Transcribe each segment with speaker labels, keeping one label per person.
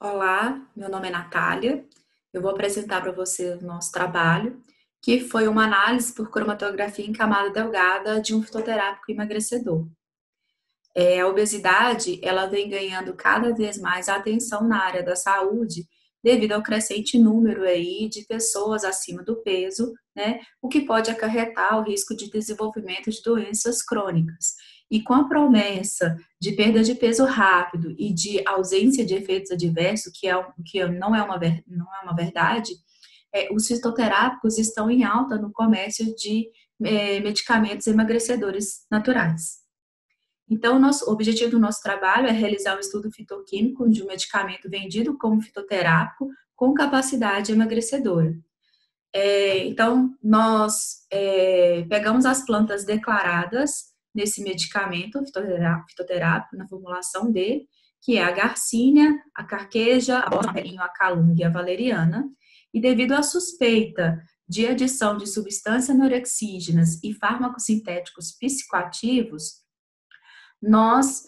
Speaker 1: Olá, meu nome é Natália. Eu vou apresentar para você o nosso trabalho, que foi uma análise por cromatografia em camada delgada de um fitoterápico emagrecedor. A obesidade, ela vem ganhando cada vez mais atenção na área da saúde, devido ao crescente número aí de pessoas acima do peso, né? O que pode acarretar o risco de desenvolvimento de doenças crônicas. E com a promessa de perda de peso rápido e de ausência de efeitos adversos, que não é uma verdade, os fitoterápicos estão em alta no comércio de medicamentos emagrecedores naturais. Então, o objetivo do nosso trabalho é realizar um estudo fitoquímico de um medicamento vendido como fitoterápico com capacidade emagrecedora. Então, nós pegamos as plantas declaradas nesse medicamento fitoterápico, na formulação D, que é a garcínia, a carqueja, a rosa amarelinho, a calúnia e a valeriana, e devido à suspeita de adição de substâncias anorexígenas e fármacos sintéticos psicoativos, nós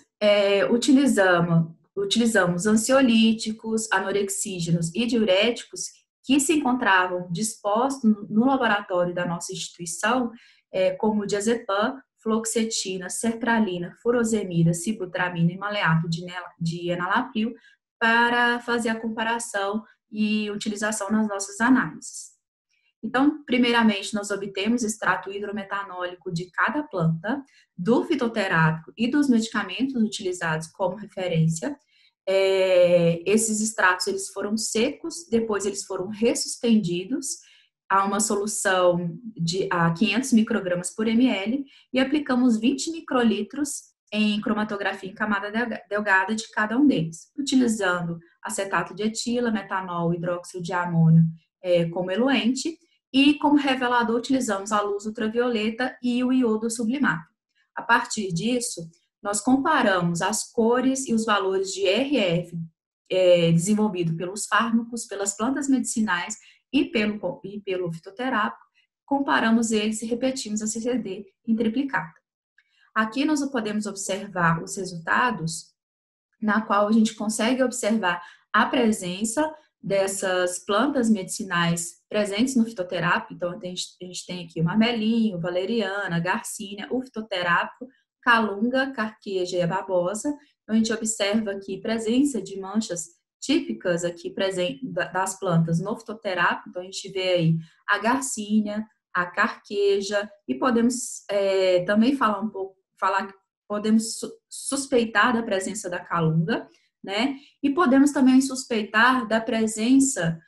Speaker 1: utilizamos ansiolíticos, anorexígenos e diuréticos que se encontravam dispostos no laboratório da nossa instituição, como diazepam, fluoxetina, sertralina, furosemida, sibutramina e maleato de enalapril, para fazer a comparação e utilização nas nossas análises. Então, primeiramente, nós obtemos extrato hidrometanólico de cada planta, do fitoterápico e dos medicamentos utilizados como referência. Esses extratos eles foram secos, depois eles foram ressuspendidos a uma solução a 500 microgramas por ml e aplicamos 20 microlitros em cromatografia em camada delgada de cada um deles, utilizando acetato de etila, metanol, hidróxido de amônio como eluente, e como revelador utilizamos a luz ultravioleta e o iodo sublimado. A partir disso, nós comparamos as cores e os valores de RF desenvolvido pelos fármacos, pelas plantas medicinais e pelo fitoterápico, comparamos eles e repetimos a CCD em triplicado. Aqui nós podemos observar os resultados, na qual a gente consegue observar a presença dessas plantas medicinais presentes no fitoterápico. Então, a gente tem aqui o marmelinho, valeriana, garcínia, o fitoterápico, calunga, carqueja e a babosa. Então, a gente observa aqui presença de manchas típicas aqui das plantas no fitoterápico. Então, a gente vê aí a garcínia, a carqueja, e podemos também podemos suspeitar da presença da calunga, né? E podemos também suspeitar da presença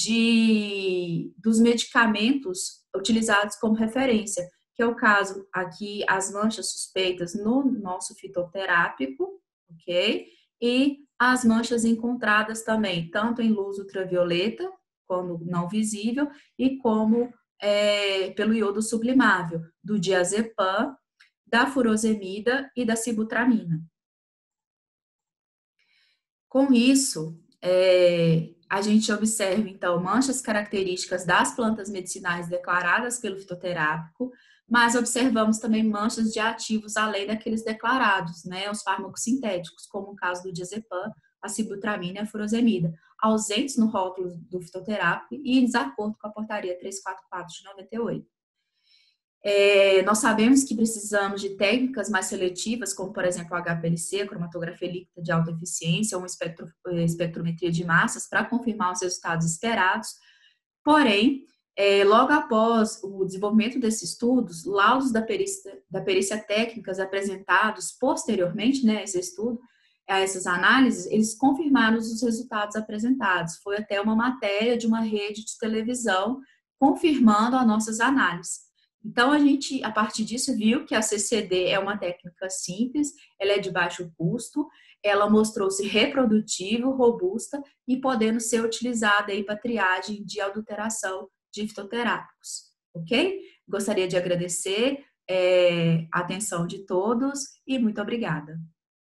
Speaker 1: dos medicamentos utilizados como referência, que é o caso aqui, as manchas suspeitas no nosso fitoterápico, ok? E as manchas encontradas também, tanto em luz ultravioleta, quando não visível, e como pelo iodo sublimável, do diazepam, da furosemida e da sibutramina. Com isso, a gente observa, então, manchas características das plantas medicinais declaradas pelo fitoterápico, mas observamos também manchas de ativos além daqueles declarados, né, os fármacos sintéticos, como o caso do diazepam, a sibutramina e a furosemida, ausentes no rótulo do fitoterápico e em desacordo com a portaria 344 de 98. Nós sabemos que precisamos de técnicas mais seletivas, como, por exemplo, a HPLC, a cromatografia líquida de alta eficiência, ou uma espectrometria de massas, para confirmar os resultados esperados. Porém, logo após o desenvolvimento desses estudos, laudos da perícia técnicas apresentados posteriormente, né, esse estudo, a essas análises, eles confirmaram os resultados apresentados. Foi até uma matéria de uma rede de televisão confirmando as nossas análises. Então, a gente, a partir disso, viu que a CCD é uma técnica simples, ela é de baixo custo, ela mostrou-se reprodutível, robusta e podendo ser utilizada aí para triagem de adulteração de fitoterápicos, ok? Gostaria de agradecer a atenção de todos e muito obrigada.